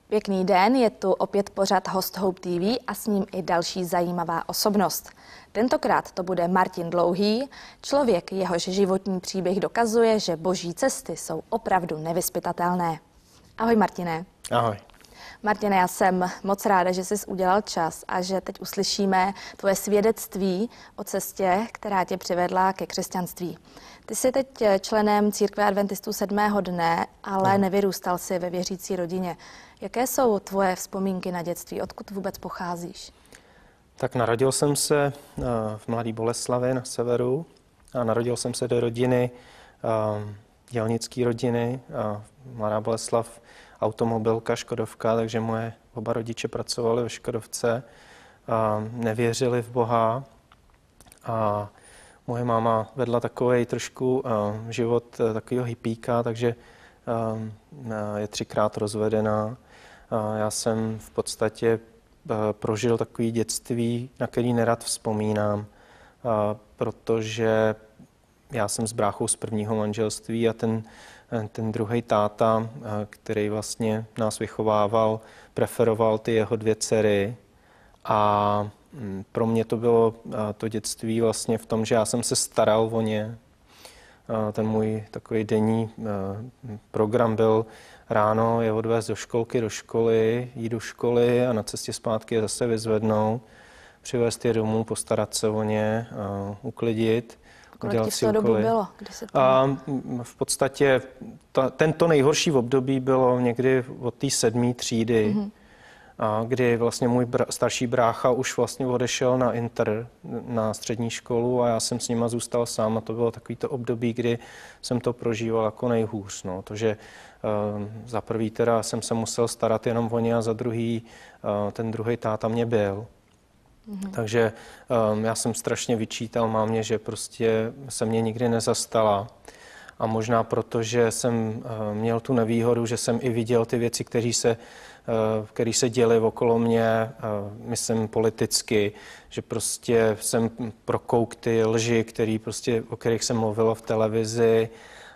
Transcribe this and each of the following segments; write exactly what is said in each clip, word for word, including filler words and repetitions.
Pěkný den, je tu opět pořad Host Hope T V a s ním i další zajímavá osobnost. Tentokrát to bude Martin Dlouhý, člověk, jehož životní příběh dokazuje, že boží cesty jsou opravdu nevyzpytatelné. Ahoj Martine. Ahoj. Martine, já jsem moc ráda, že jsi udělal čas a že teď uslyšíme tvoje svědectví o cestě, která tě přivedla ke křesťanství. Ty jsi teď členem Církve adventistů sedmého dne, ale hmm. nevyrůstal jsi ve věřící rodině. Jaké jsou tvoje vzpomínky na dětství? Odkud vůbec pocházíš? Tak narodil jsem se v Mladé Boleslavi na severu a narodil jsem se do rodiny, dělnické rodiny. Mladá Boleslav, automobilka, Škodovka, takže moje oba rodiče pracovali ve Škodovce, nevěřili v Boha a moje máma vedla takový trošku život takového hippíka, takže je třikrát rozvedená. Já jsem v podstatě prožil takové dětství, na který nerad vzpomínám, protože já jsem s bráchou z prvního manželství a ten, ten druhý táta, který vlastně nás vychovával, preferoval ty jeho dvě dcery a pro mě to bylo to dětství vlastně v tom, že já jsem se staral o ně. Ten můj takový denní program byl ráno je odvést do školky, do školy, jít do školy a na cestě zpátky je zase vyzvednout, přivést je domů, postarat se o ně, uklidit, udělat si úkoly. Dobu bylo, kdy se to... A v podstatě ta, tento nejhorší období bylo někdy od té sedmé třídy, mm-hmm. a kdy vlastně můj br- starší brácha už vlastně odešel na inter, na střední školu a já jsem s nima zůstal sám a to bylo takový to období, kdy jsem to prožíval jako nejhůř. No. To, že uh, za prvý teda jsem se musel starat jenom o ně a za druhý uh, ten druhý táta mě byl. Mm-hmm. Takže um, já jsem strašně vyčítal mámě, že prostě se mě nikdy nezastala. A možná proto, že jsem uh, měl tu nevýhodu, že jsem i viděl ty věci, které se které se děly okolo mě, myslím politicky, že prostě jsem prokouk ty lži, který prostě, o kterých jsem mluvil v televizi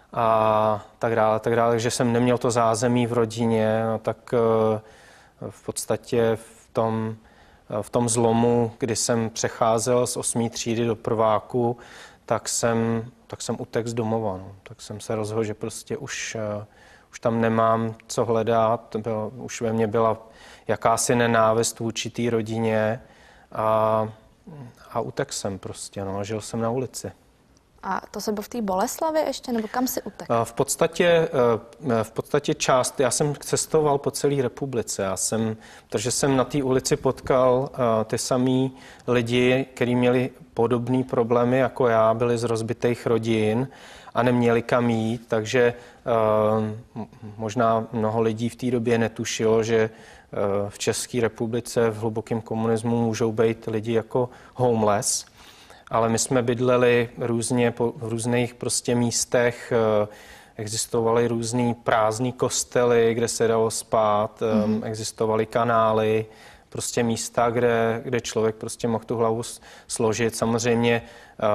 a tak dále, tak dále, takže jsem neměl to zázemí v rodině, no, tak v podstatě v tom, v tom zlomu, kdy jsem přecházel z osmé třídy do prváku, tak jsem, tak jsem utekl z domova, no. Tak jsem se rozhodl, že prostě už Už tam nemám co hledat, bylo, už ve mně byla jakási nenávist vůči té rodině a, a utekl jsem prostě, no, žil jsem na ulici. A to se byl v té Boleslavě ještě, nebo kam si utekl? V podstatě, v podstatě část, já jsem cestoval po celé republice, já jsem, protože jsem na té ulici potkal ty samý lidi, kteří měli podobné problémy jako já, byli z rozbitých rodin a neměli kam jít, takže uh, možná mnoho lidí v té době netušilo, že uh, v České republice v hlubokém komunismu můžou být lidi jako homeless, ale my jsme bydleli různě po různých prostě místech, uh, existovaly různý prázdný kostely, kde se dalo spát, mm-hmm. um, existovaly kanály, prostě místa, kde, kde člověk prostě mohl tu hlavu složit. Samozřejmě,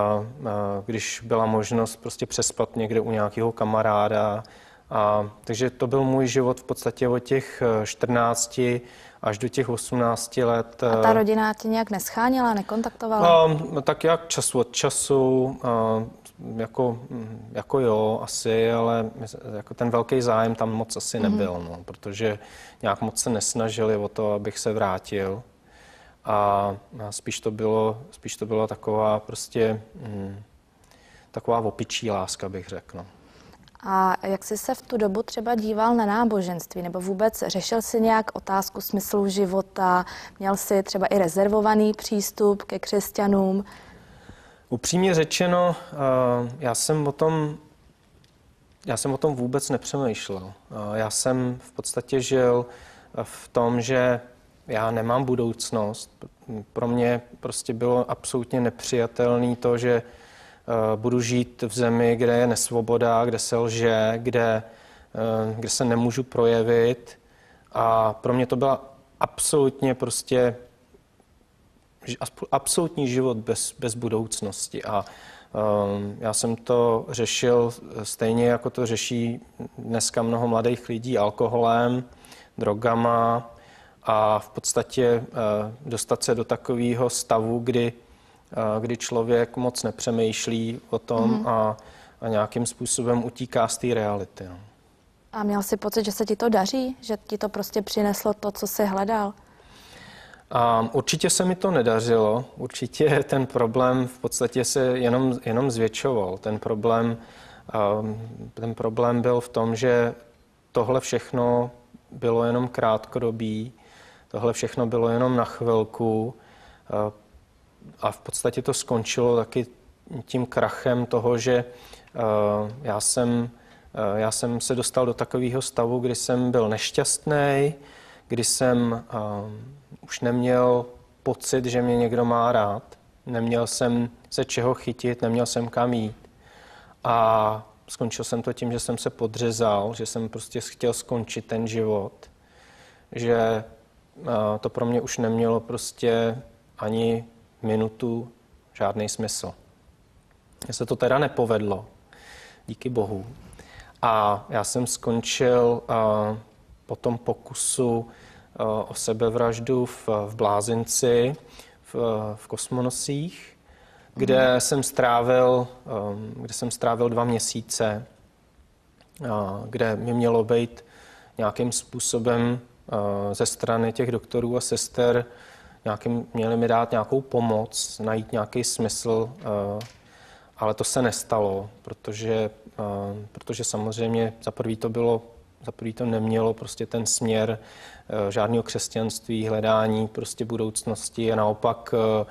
když byla možnost prostě přespat někde u nějakého kamaráda. A, takže to byl můj život v podstatě od těch čtrnácti až do těch osmnácti let. A ta rodina tě nějak nescháněla, nekontaktovala? A, tak jak čas od času, a, jako, jako jo, asi, ale jako ten velký zájem tam moc asi nebyl, mm-hmm. no, protože nějak moc se nesnažili o to, abych se vrátil. A spíš to bylo, spíš to byla taková prostě hm, taková opičí láska, bych řekl. No. A jak jsi se v tu dobu třeba díval na náboženství, nebo vůbec řešil jsi nějak otázku smyslu života, měl jsi třeba i rezervovaný přístup ke křesťanům? Upřímně řečeno, já jsem o tom, já jsem o tom vůbec nepřemýšlel. Já jsem v podstatě žil v tom, že já nemám budoucnost. Pro mě prostě bylo absolutně nepřijatelné to, že budu žít v zemi, kde je nesvoboda, kde se lže, kde, kde se nemůžu projevit. A pro mě to byla absolutně prostě absolutní život bez, bez budoucnosti. A um, já jsem to řešil stejně, jako to řeší dneska mnoho mladých lidí, alkoholem. drogama a v podstatě dostat se do takového stavu, kdy, kdy člověk moc nepřemýšlí o tom mm. a, a nějakým způsobem utíká z té reality. No. A měl jsi pocit, že se ti to daří? Že ti to prostě přineslo to, co jsi hledal? A určitě se mi to nedařilo. Určitě ten problém v podstatě se jenom, jenom zvětšoval. Ten problém, ten problém byl v tom, že tohle všechno bylo jenom krátkodobý, tohle všechno bylo jenom na chvilku a v podstatě to skončilo taky tím krachem toho, že já jsem, já jsem se dostal do takového stavu, kdy jsem byl nešťastný, kdy jsem už neměl pocit, že mě někdo má rád, neměl jsem se čeho chytit, neměl jsem kam jít a skončil jsem to tím, že jsem se podřezal, že jsem prostě chtěl skončit ten život, že to pro mě už nemělo prostě ani minutu žádný smysl. Mně se to teda nepovedlo, díky bohu. A já jsem skončil po tom pokusu o sebevraždu v, v Blázinci, v, v Kosmonosích, kde, mm. jsem strávil, kde jsem strávil dva měsíce, kde mi mělo být nějakým způsobem ze strany těch doktorů a sester, nějakým, měli mi dát nějakou pomoc, najít nějaký smysl, ale to se nestalo, protože, protože samozřejmě za prvý to bylo, za prvý to nemělo prostě ten směr žádného křesťanství, hledání prostě budoucnosti a naopak,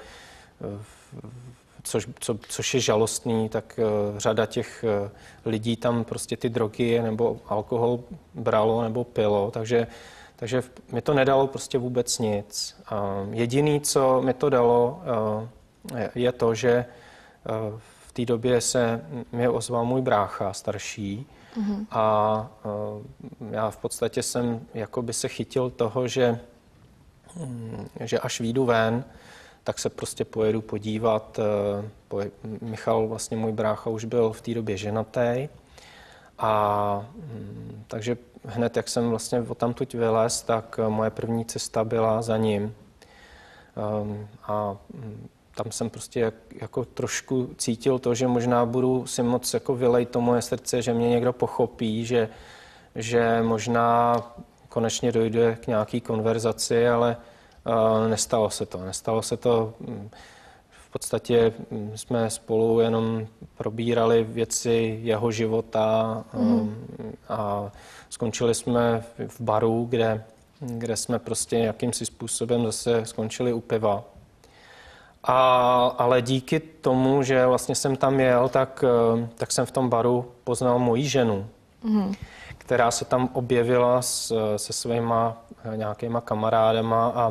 což, co, což je žalostný, tak řada těch lidí tam prostě ty drogy nebo alkohol bralo nebo pilo, takže, takže mi to nedalo prostě vůbec nic. Jediný, co mi to dalo, je to, že v té době se mi ozval můj brácha starší, mm-hmm. a uh, já v podstatě jsem jakoby se chytil toho, že, um, že až vyjdu ven, tak se prostě pojedu podívat. Uh, poje, Michal, vlastně můj brácha, už byl v té době ženatý. A um, takže hned, jak jsem vlastně odtamtud vylez, tak moje první cesta byla za ním. Um, a um, tam jsem prostě jako trošku cítil to, že možná budu si moc jako vylejt to moje srdce, že mě někdo pochopí, že, že možná konečně dojde k nějaký konverzaci, ale uh, nestalo se to. Nestalo se to. V podstatě jsme spolu jenom probírali věci jeho života um, a skončili jsme v baru, kde, kde jsme prostě jakýmsi způsobem zase skončili u piva. A, ale díky tomu, že vlastně jsem tam jel, tak, tak jsem v tom baru poznal moji ženu, mm. která se tam objevila s, se svýma nějakýma kamarádama a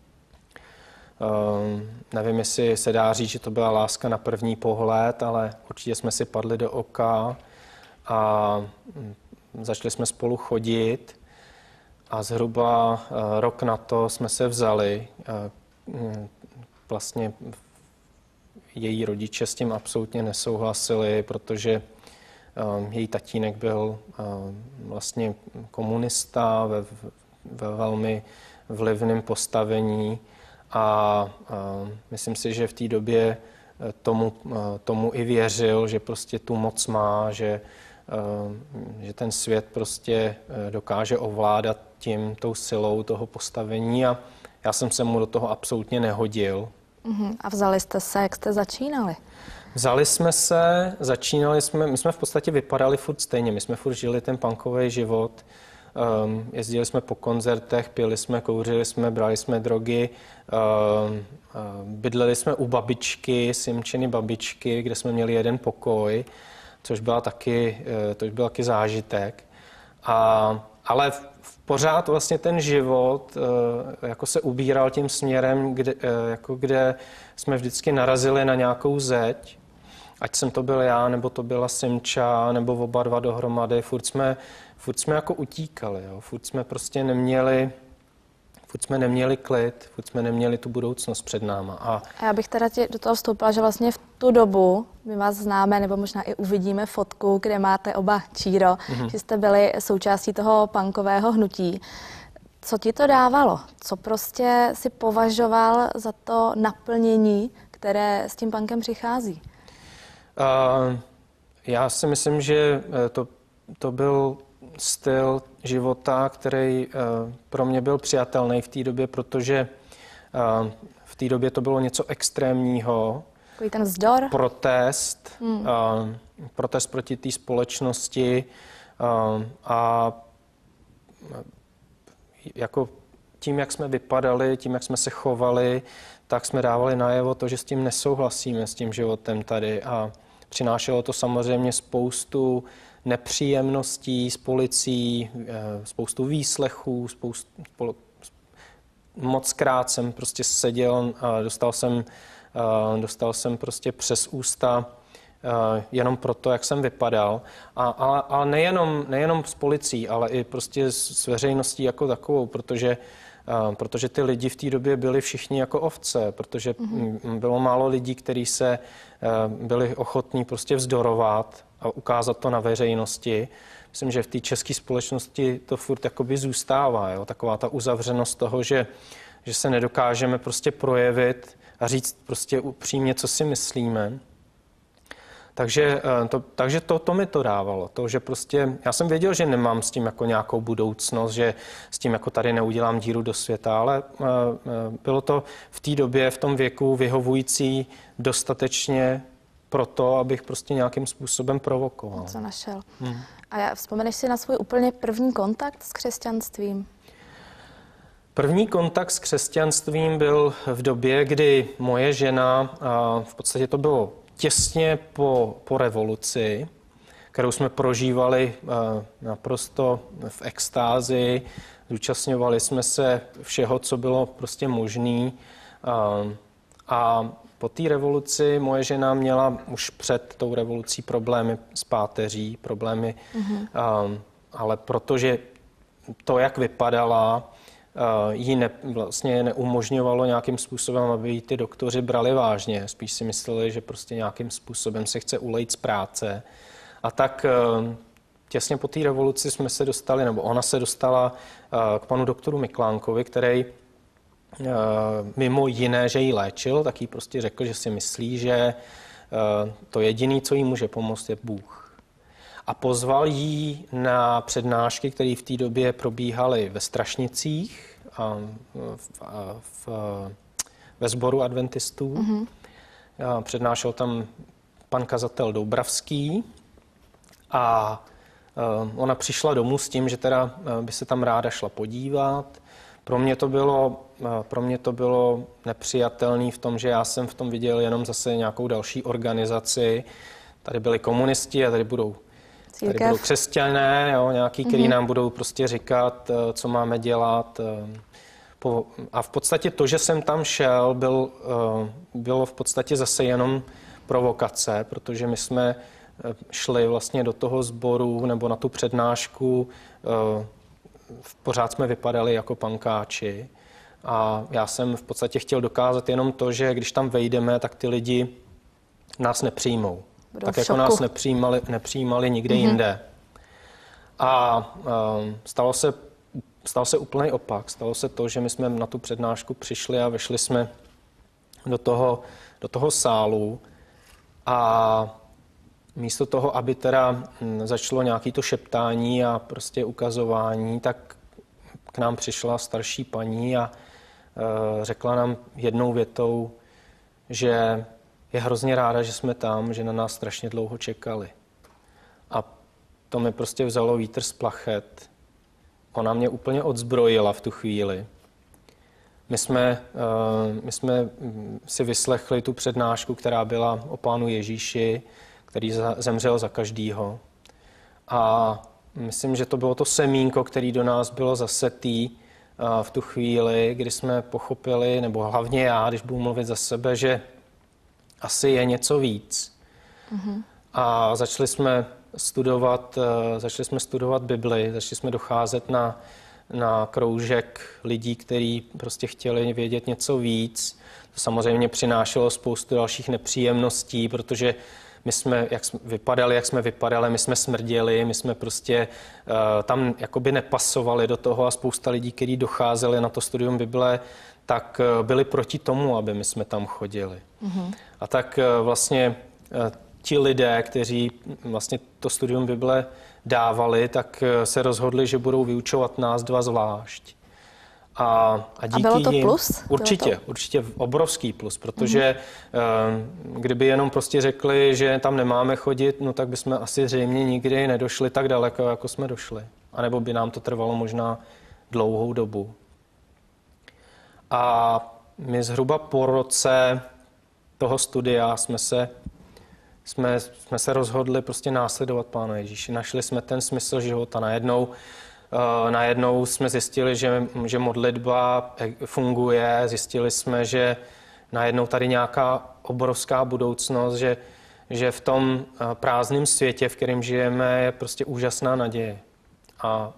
um, nevím, jestli se dá říct, že to byla láska na první pohled, ale určitě jsme si padli do oka a začali jsme spolu chodit a zhruba uh, rok na to jsme se vzali. Uh, Vlastně její rodiče s tím absolutně nesouhlasili, protože um, její tatínek byl um, vlastně komunista ve, ve velmi vlivném postavení a um, myslím si, že v té době tomu, tomu i věřil, že prostě tu moc má, že, um, že ten svět prostě dokáže ovládat tím, tou silou toho postavení a já jsem se mu do toho absolutně nehodil. Uhum. A vzali jste se, jak jste začínali? Vzali jsme se, začínali jsme, my jsme v podstatě vypadali furt stejně, my jsme furt žili ten punkový život, um, jezdili jsme po koncertech, pili jsme, kouřili jsme, brali jsme drogy, um, uh, bydleli jsme u babičky, Simčiny babičky, kde jsme měli jeden pokoj, což byla taky, uh, to byl taky zážitek. A, ale v, pořád vlastně ten život uh, jako se ubíral tím směrem, kde, uh, jako kde jsme vždycky narazili na nějakou zeď. Ať jsem to byl já, nebo to byla Simča, nebo oba dva dohromady, furt jsme, furt jsme jako utíkali, jo. Furt jsme prostě neměli, furt jsme neměli klid, furt jsme neměli tu budoucnost před náma. A, a já bych teda tě do toho vstoupila, že vlastně v tu dobu, my vás známe, nebo možná i uvidíme fotku, kde máte oba číro, mm-hmm. že jste byli součástí toho punkového hnutí. Co ti to dávalo? Co prostě si považoval za to naplnění, které s tím punkem přichází? Uh, já si myslím, že to, to byl styl života, který uh, pro mě byl přijatelný v té době, protože uh, v té době to bylo něco extrémního. Takový ten vzdor? Protest. Hmm. Uh, protest proti té společnosti uh, a jako tím, jak jsme vypadali, tím, jak jsme se chovali, tak jsme dávali najevo to, že s tím nesouhlasíme, s tím životem tady. A přinášelo to samozřejmě spoustu nepříjemností s policií, spoustu výslechů, spoustu, moc krát jsem prostě seděl a dostal jsem, dostal jsem prostě přes ústa jenom proto, jak jsem vypadal. A, a, a nejenom, nejenom s policií, ale i prostě s veřejností jako takovou, protože, protože ty lidi v té době byli všichni jako ovce, protože mm-hmm. bylo málo lidí, kteří se byli ochotní prostě vzdorovat a ukázat to na veřejnosti. Myslím, že v té české společnosti to furt jakoby zůstává, jo? Taková ta uzavřenost toho, že, že se nedokážeme prostě projevit a říct prostě upřímně, co si myslíme. Takže, to, takže to, to mi to dávalo. To, že prostě, já jsem věděl, že nemám s tím jako nějakou budoucnost, že s tím jako tady neudělám díru do světa, ale bylo to v té době, v tom věku vyhovující dostatečně pro to, abych prostě nějakým způsobem provokoval. Co našel. Hmm. A já vzpomeneš si na svůj úplně první kontakt s křesťanstvím? První kontakt s křesťanstvím byl v době, kdy moje žena, v podstatě to bylo těsně po, po revoluci, kterou jsme prožívali naprosto v extázi, zúčastňovali jsme se všeho, co bylo prostě možné. A po té revoluci moje žena měla už před tou revolucí problémy s páteří, problémy, mm-hmm. ale protože to, jak vypadala, jí ne, vlastně neumožňovalo nějakým způsobem, aby jí ty doktoři brali vážně. Spíš si mysleli, že prostě nějakým způsobem se chce ulejt z práce. A tak těsně po té revoluci jsme se dostali, nebo ona se dostala k panu doktoru Miklánkovi, který mimo jiné, že ji léčil, tak jí prostě řekl, že si myslí, že to jediné, co jí může pomoct, je Bůh. A pozval jí na přednášky, které v té době probíhaly ve Strašnicích a v, a v, ve sboru adventistů. Mm-hmm. Přednášel tam pan kazatel Doubravský a ona přišla domů s tím, že teda by se tam ráda šla podívat. Pro mě to bylo, pro mě to bylo nepřijatelné v tom, že já jsem v tom viděl jenom zase nějakou další organizaci. Tady byli komunisti a tady budou Tady budou křesťané, jo, nějaký, který mm-hmm. nám budou prostě říkat, co máme dělat. A v podstatě to, že jsem tam šel, byl, bylo v podstatě zase jenom provokace, protože my jsme šli vlastně do toho sboru nebo na tu přednášku, pořád jsme vypadali jako pankáči. A já jsem v podstatě chtěl dokázat jenom to, že když tam vejdeme, tak ty lidi nás nepřijmou. Budou tak jako nás nepřijímali, nepřijímali nikde mm-hmm. jinde. A um, stalo se, stalo se úplný opak. Stalo se to, že my jsme na tu přednášku přišli a vešli jsme do toho, do toho sálu a místo toho, aby teda začalo nějaké to šeptání a prostě ukazování, tak k nám přišla starší paní a uh, řekla nám jednou větou, že je hrozně ráda, že jsme tam, že na nás strašně dlouho čekali. A to mi prostě vzalo vítr z plachet. Ona mě úplně odzbrojila v tu chvíli. My jsme, uh, my jsme si vyslechli tu přednášku, která byla o Pánu Ježíši, který za, zemřel za každýho. A myslím, že to bylo to semínko, který do nás bylo zasetý uh, v tu chvíli, kdy jsme pochopili, nebo hlavně já, když budu mluvit za sebe, že asi je něco víc. Mm-hmm. A začali jsme studovat, začali jsme studovat Bibli, začali jsme docházet na, na kroužek lidí, kteří prostě chtěli vědět něco víc. To samozřejmě přinášelo spoustu dalších nepříjemností, protože my jsme, jak jsme vypadali, jak jsme vypadali, my jsme smrděli, my jsme prostě uh, tam jakoby nepasovali do toho a spousta lidí, kteří docházeli na to studium Bible, tak uh, byli proti tomu, aby my jsme tam chodili. Mm-hmm. A tak uh, vlastně uh, ti lidé, kteří vlastně to studium Bible dávali, tak uh, se rozhodli, že budou vyučovat nás dva zvlášť. A, a, díky a bylo to jim, plus? Určitě, bylo to? určitě obrovský plus, protože mm-hmm. kdyby jenom prostě řekli, že tam nemáme chodit, no tak bychom asi zřejmě nikdy nedošli tak daleko, jako jsme došli. A nebo by nám to trvalo možná dlouhou dobu. A my zhruba po roce toho studia jsme se, jsme, jsme se rozhodli prostě následovat Pána Ježíše. Našli jsme ten smysl života najednou. Uh, najednou jsme zjistili, že, že modlitba funguje, zjistili jsme, že najednou tady nějaká obrovská budoucnost, že, že v tom uh, prázdném světě, v kterém žijeme, je prostě úžasná naděje. A, a,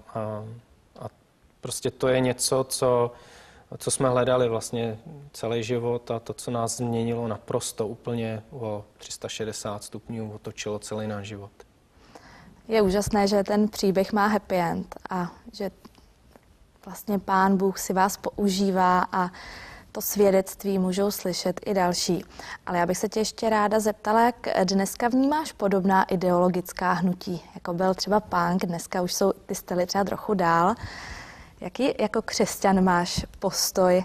a prostě to je něco, co, co jsme hledali vlastně celý život a to, co nás změnilo naprosto úplně o tři sta šedesát stupňů, otočilo celý náš život. Je úžasné, že ten příběh má happy end a že vlastně Pán Bůh si vás používá a to svědectví můžou slyšet i další. Ale já bych se tě ještě ráda zeptala, jak dneska vnímáš podobná ideologická hnutí, jako byl třeba punk, dneska už jsou ty styly třeba trochu dál. Jaký jako křesťan máš postoj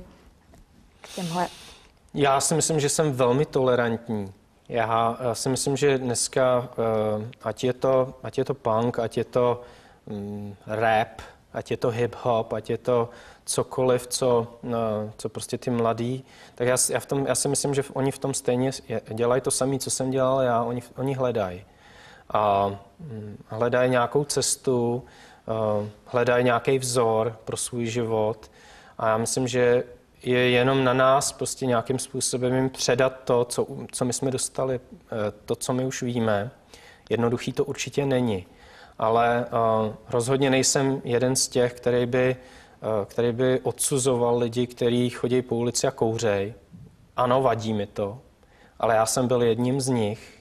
k těmhle? Já si myslím, že jsem velmi tolerantní. Já si myslím, že dneska, ať je to, ať je to punk, ať je to um, rap, ať je to hip-hop, ať je to cokoliv, co, co prostě ty mladí, tak já, já, v tom, já si myslím, že oni v tom stejně dělají to samé, co jsem dělal já, oni, oni hledají. A um, hledají nějakou cestu, uh, hledají nějaký vzor pro svůj život a já myslím, že je jenom na nás prostě nějakým způsobem jim předat to, co, co my jsme dostali, to, co my už víme. Jednoduchý to určitě není, ale uh, rozhodně nejsem jeden z těch, který by, uh, který by odsuzoval lidi, kteří chodí po ulici a kouřej. Ano, vadí mi to, ale já jsem byl jedním z nich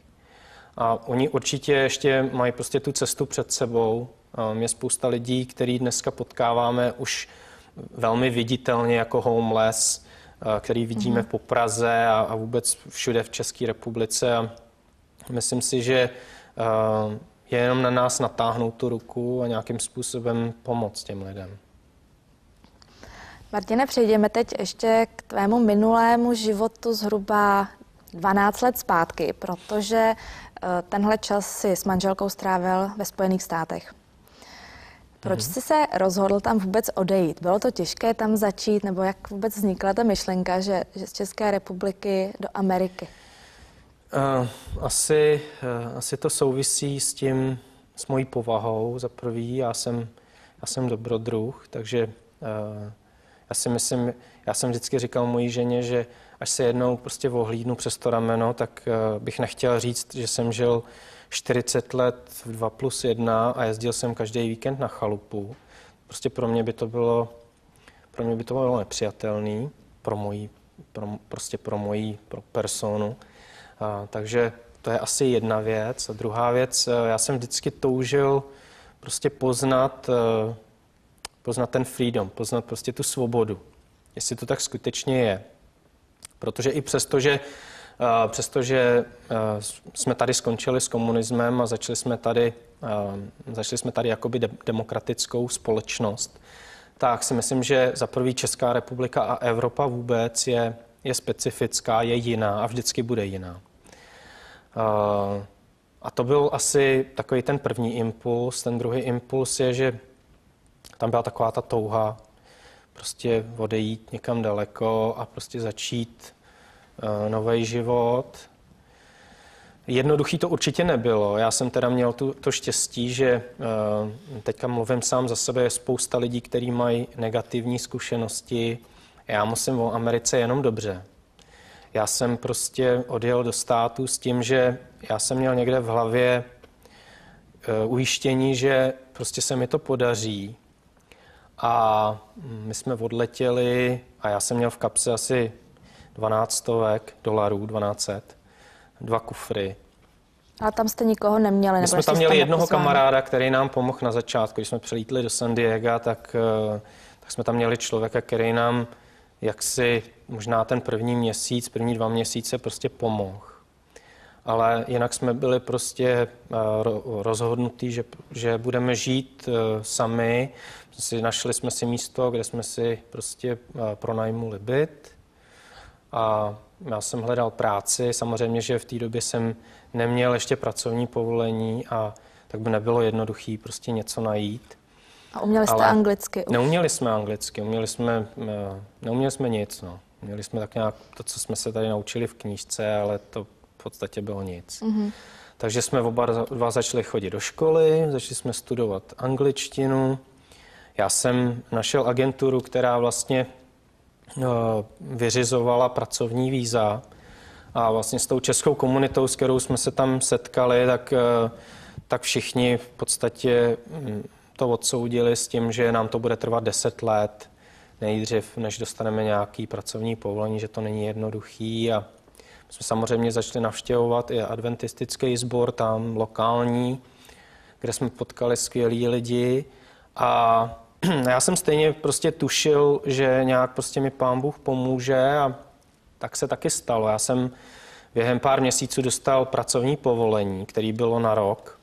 a oni určitě ještě mají prostě tu cestu před sebou. Um, je spousta lidí, který dneska potkáváme už velmi viditelně jako homeless, který vidíme mm-hmm. po Praze a, a vůbec všude v České republice. A myslím si, že uh, je jenom na nás natáhnout tu ruku a nějakým způsobem pomoct těm lidem. Martine, přejdeme teď ještě k tvému minulému životu zhruba dvanáct let zpátky, protože uh, tenhle čas si s manželkou strávil ve Spojených státech. Proč jsi se rozhodl tam vůbec odejít? Bylo to těžké tam začít, nebo jak vůbec vznikla ta myšlenka, že, že z České republiky do Ameriky? Uh, asi, uh, asi to souvisí s tím, s mojí povahou. Za prvý, já jsem, já jsem dobrodruh, takže uh, já si myslím, já jsem vždycky říkal mojí ženě, že až se jednou prostě ohlídnu přes to rameno, tak uh, bych nechtěl říct, že jsem žil čtyřicet let v dva plus jedna a jezdil jsem každý víkend na chalupu. Prostě pro mě by to bylo, pro mě by to bylo nepřijatelný, pro moji, pro, prostě pro moji pro personu. A, takže to je asi jedna věc. A druhá věc, já jsem vždycky toužil prostě poznat, poznat ten freedom, poznat prostě tu svobodu, jestli to tak skutečně je. Protože i přesto, že Uh, přestože uh, jsme tady skončili s komunismem a začali jsme tady, uh, začali jsme tady jakoby de- demokratickou společnost, tak si myslím, že za prvý Česká republika a Evropa vůbec je, je specifická, je jiná a vždycky bude jiná. Uh, a to byl asi takový ten první impuls. Ten druhý impuls je, že tam byla taková ta touha prostě odejít někam daleko a prostě začít nový život. Jednoduchý to určitě nebylo. Já jsem teda měl tu, to štěstí, že teďka mluvím sám za sebe, je spousta lidí, kteří mají negativní zkušenosti. Já musím o Americe jenom dobře. Já jsem prostě odjel do státu s tím, že já jsem měl někde v hlavě ujištění, že prostě se mi to podaří. A my jsme odletěli a já jsem měl v kapse asi dvanáct stovek dolarů, dvanáct set, dva kufry. Ale tam jste nikoho neměli? My jsme tam měli jednoho kamaráda, který nám pomohl na začátku. Když jsme přelítli do San Diega, tak, tak jsme tam měli člověka, který nám jaksi možná ten první měsíc, první dva měsíce prostě pomohl. Ale jinak jsme byli prostě rozhodnutí, že, že budeme žít sami. Našli jsme si místo, kde jsme si prostě pronajmuli byt. A já jsem hledal práci. Samozřejmě, že v té době jsem neměl ještě pracovní povolení a tak by nebylo jednoduché prostě něco najít. A uměli jste ale anglicky? Neuměli jsme anglicky, uměli jsme, neuměli jsme nic. No. Měli jsme tak nějak to, co jsme se tady naučili v knížce, ale to v podstatě bylo nic. Mm-hmm. Takže jsme oba dva začali chodit do školy, začali jsme studovat angličtinu. Já jsem našel agenturu, která vlastně uh, vyřizovala pracovní víza. A vlastně s tou českou komunitou, s kterou jsme se tam setkali, tak, uh, tak všichni v podstatě um, to odsoudili s tím, že nám to bude trvat deset let nejdřív, než dostaneme nějaký pracovní povolení, že to není jednoduchý. A jsme samozřejmě začali navštěvovat i adventistický sbor tam lokální, kde jsme potkali skvělí lidi. A já jsem stejně prostě tušil, že nějak prostě mi Pán Bůh pomůže a tak se taky stalo. Já jsem během pár měsíců dostal pracovní povolení, který bylo na rok.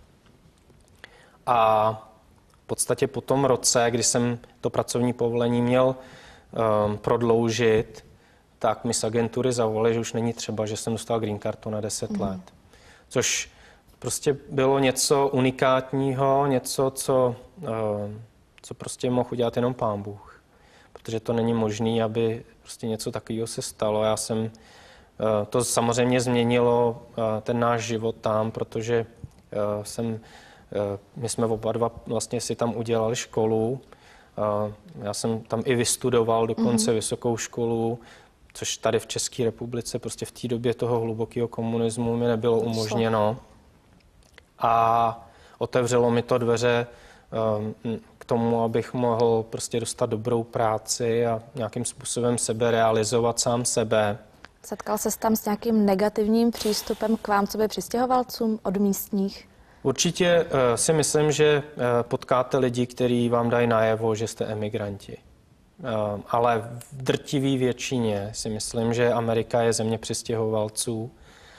A v podstatě po tom roce, kdy jsem to pracovní povolení měl um, prodloužit, tak mi z agentury zavolali, že už není třeba, že jsem dostal green kartu na deset mm. let. Což prostě bylo něco unikátního, něco, co, uh, co prostě mohl udělat jenom Pán Bůh. Protože to není možné, aby prostě něco takového se stalo. Já jsem, uh, to samozřejmě změnilo uh, ten náš život tam, protože uh, jsem My jsme oba dva vlastně si tam udělali školu. Já jsem tam i vystudoval dokonce mm-hmm. vysokou školu, což tady v České republice prostě v té době toho hlubokého komunismu mi nebylo umožněno. A otevřelo mi to dveře k tomu, abych mohl prostě dostat dobrou práci a nějakým způsobem sebe realizovat sám sebe. Setkal ses tam s nějakým negativním přístupem k vám, co by přistěhovalcům od místních? Určitě uh, si myslím, že uh, potkáte lidi, kteří vám dají najevo, že jste emigranti. Uh, ale v drtivé většině si myslím, že Amerika je země přistěhovalců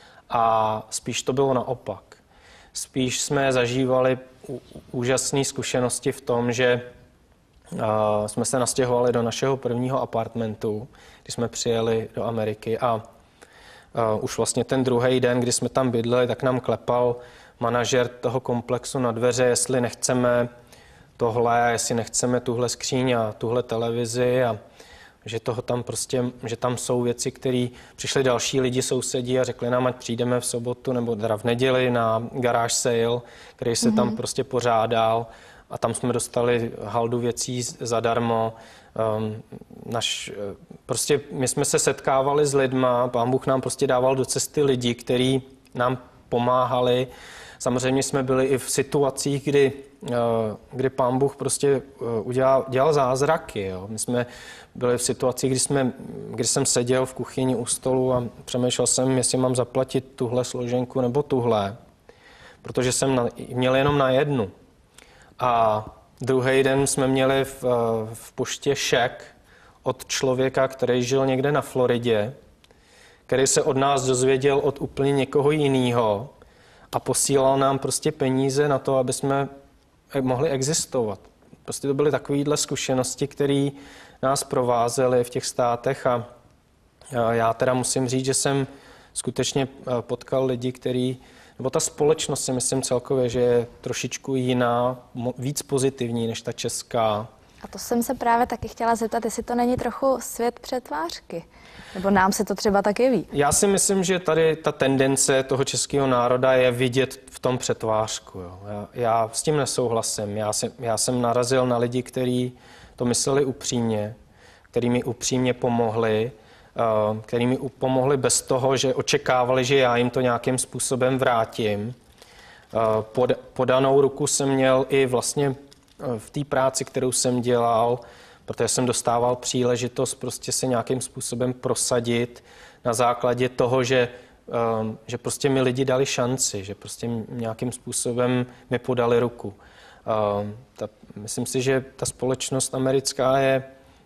a spíš to bylo naopak. Spíš jsme zažívali úžasné zkušenosti v tom, že uh, jsme se nastěhovali do našeho prvního apartmentu, když jsme přijeli do Ameriky a uh, už vlastně ten druhý den, kdy jsme tam bydleli, tak nám klepal manažer toho komplexu na dveře, jestli nechceme tohle, jestli nechceme tuhle skříň a tuhle televizi a že toho tam prostě, že tam jsou věci, které přišli další lidi, sousedí a řekli nám, ať přijdeme v sobotu nebo teda v neděli na garage sale, který se mm-hmm. tam prostě pořádal a tam jsme dostali haldu věcí zadarmo. Um, naš, prostě my jsme se setkávali s lidma, Pán Bůh nám prostě dával do cesty lidi, kteří nám pomáhali. Samozřejmě jsme byli i v situacích, kdy, kdy Pán Bůh prostě udělal, dělal zázraky. Jo. My jsme byli v situacích, kdy, jsme, kdy jsem seděl v kuchyni u stolu a přemýšlel jsem, jestli mám zaplatit tuhle složenku nebo tuhle, protože jsem na, měl jenom na jednu. A druhý den jsme měli v, v poště šek od člověka, který žil někde na Floridě, který se od nás dozvěděl od úplně někoho jiného a posílal nám prostě peníze na to, aby jsme mohli existovat. Prostě to byly takovéhle zkušenosti, které nás provázely v těch státech a já teda musím říct, že jsem skutečně potkal lidi, který, nebo ta společnost si myslím celkově, že je trošičku jiná, víc pozitivní než ta česká. A to jsem se právě taky chtěla zeptat, jestli to není trochu svět přetvářky. Nebo nám se to třeba tak jeví? Já si myslím, že tady ta tendence toho českého národa je vidět v tom přetvářku. Jo. Já, já s tím nesouhlasím. Já, si, já jsem narazil na lidi, kteří to mysleli upřímně, kteří mi upřímně pomohli, uh, kteří mi pomohli bez toho, že očekávali, že já jim to nějakým způsobem vrátím. Uh, pod, podanou ruku jsem měl i vlastně v té práci, kterou jsem dělal, protože jsem dostával příležitost prostě se nějakým způsobem prosadit na základě toho, že že prostě mi lidi dali šanci, že prostě nějakým způsobem mi podali ruku. Ta, myslím si, že ta společnost americká je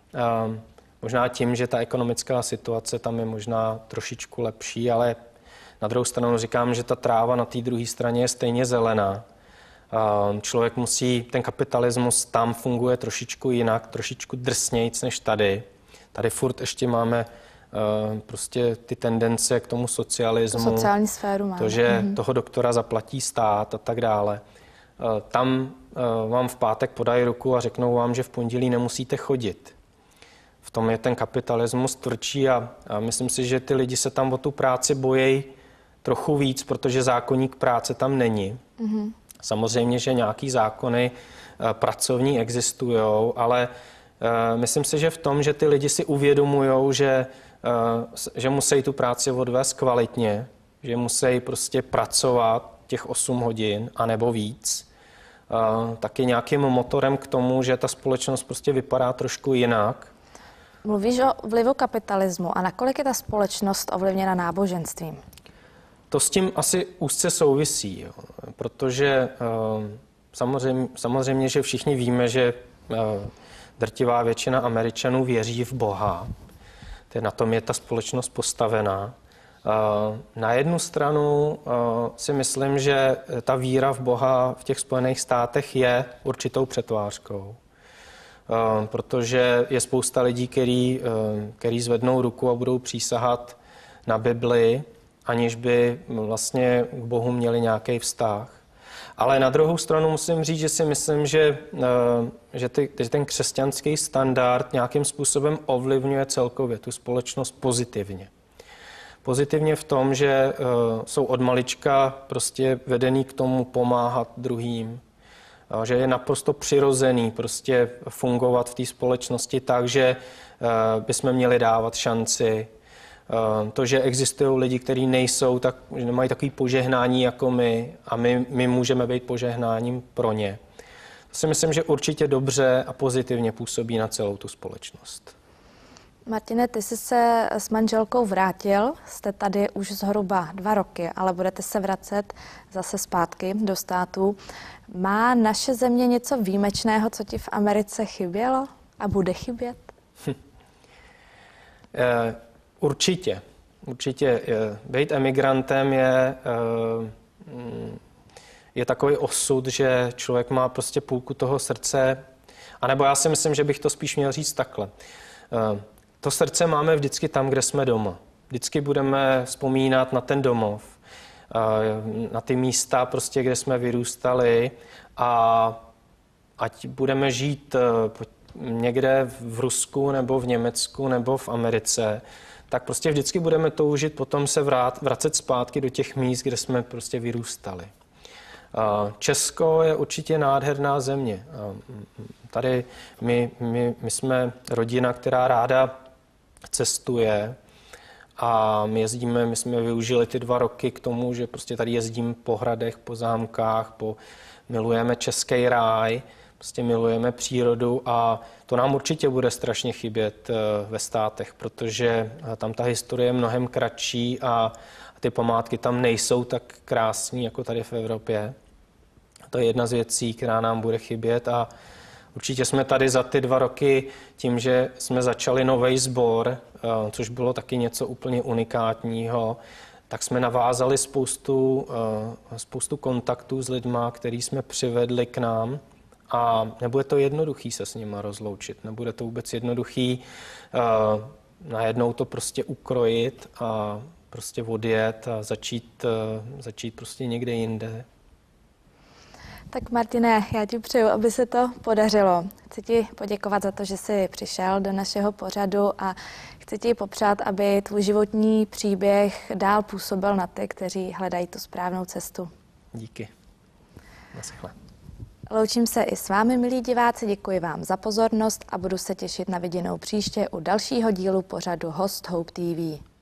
možná tím, že ta ekonomická situace tam je možná trošičku lepší, ale na druhou stranu říkám, že ta tráva na té druhé straně je stejně zelená. Člověk musí, ten kapitalismus tam funguje trošičku jinak, trošičku drsnějc než tady. Tady furt ještě máme prostě ty tendence k tomu socialismu. To sociální sféru máme. To, že mm-hmm. toho doktora zaplatí stát a tak dále. Tam vám v pátek podají ruku a řeknou vám, že v pondělí nemusíte chodit. V tom je ten kapitalismus tvrdší a, a myslím si, že ty lidi se tam o tu práci bojejí trochu víc, protože zákoník práce tam není. Mm-hmm. Samozřejmě, že nějaký zákony pracovní existují, ale myslím si, že v tom, že ty lidi si uvědomují, že, že musí tu práci odvést kvalitně, že musí prostě pracovat těch osm hodin anebo víc, tak je nějakým motorem k tomu, že ta společnost prostě vypadá trošku jinak. Mluvíš o vlivu kapitalismu a nakolik je ta společnost ovlivněna náboženstvím? To s tím asi úzce souvisí, jo, protože samozřejmě, samozřejmě, že všichni víme, že drtivá většina Američanů věří v Boha. Na tom je ta společnost postavená. Na jednu stranu si myslím, že ta víra v Boha v těch Spojených státech je určitou přetvářkou. Protože je spousta lidí, který, který zvednou ruku a budou přísahat na Bibli, aniž by vlastně k Bohu měli nějaký vztah. Ale na druhou stranu musím říct, že si myslím, že, že, ty, že ten křesťanský standard nějakým způsobem ovlivňuje celkově tu společnost pozitivně. Pozitivně v tom, že jsou od malička prostě vedený k tomu pomáhat druhým, že je naprosto přirozený prostě fungovat v té společnosti tak, že bychom měli dávat šanci. To, že existují lidi, kteří nejsou, tak, že nemají takový požehnání jako my a my, my můžeme být požehnáním pro ně. To si myslím, že určitě dobře a pozitivně působí na celou tu společnost. Martine, ty jsi se s manželkou vrátil, jste tady už zhruba dva roky, ale budete se vracet zase zpátky do států. Má naše země něco výjimečného, co ti v Americe chybělo a bude chybět? Hm. E, určitě. Určitě. Být emigrantem je, je takový osud, že člověk má prostě půlku toho srdce, anebo já si myslím, že bych to spíš měl říct takhle. To srdce máme vždycky tam, kde jsme doma. Vždycky budeme vzpomínat na ten domov, na ty místa, prostě, kde jsme vyrůstali a ať budeme žít někde v Rusku nebo v Německu nebo v Americe, tak prostě vždycky budeme toužit potom se vrát, vracet zpátky do těch míst, kde jsme prostě vyrůstali. Česko je určitě nádherná země. Tady my, my, my jsme rodina, která ráda cestuje a my jezdíme, my jsme využili ty dva roky k tomu, že prostě tady jezdím po hradech, po zámkách, po, milujeme český ráj, prostě milujeme přírodu a to nám určitě bude strašně chybět ve státech, protože tam ta historie je mnohem kratší a ty památky tam nejsou tak krásní jako tady v Evropě. To je jedna z věcí, která nám bude chybět a určitě jsme tady za ty dva roky tím, že jsme začali nový sbor, což bylo taky něco úplně unikátního, tak jsme navázali spoustu, spoustu kontaktů s lidma, který jsme přivedli k nám a nebude to jednoduchý se s nima rozloučit, nebude to vůbec jednoduchý najednou to prostě ukrojit a prostě odjet a začít, začít prostě někde jinde. Tak Martine, já ti přeju, aby se to podařilo. Chci ti poděkovat za to, že jsi přišel do našeho pořadu a chci ti popřát, aby tvůj životní příběh dál působil na ty, kteří hledají tu správnou cestu. Díky. Naschle. Loučím se i s vámi, milí diváci, děkuji vám za pozornost a budu se těšit na viděnou příště u dalšího dílu pořadu Host Hope T V.